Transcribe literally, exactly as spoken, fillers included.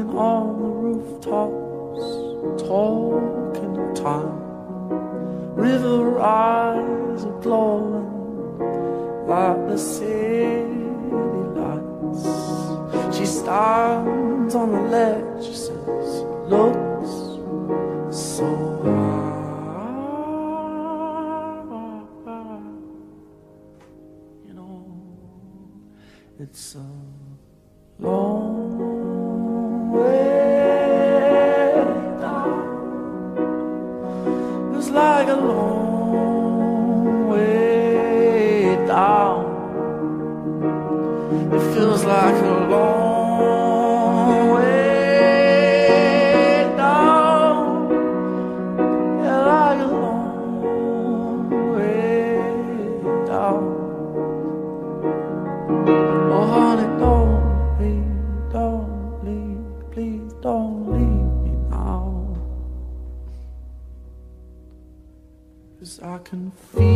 Walking on the rooftops, talking of time. River eyes are glowing like the city lights. She stands on the ledge, she says, looks so high. You know, it's a long way down. It's like a long way down. It feels like a long way down. Yeah, like a long way down. Oh honey, don't leave, don't leave, please don't leave me now. 'Cause I can feel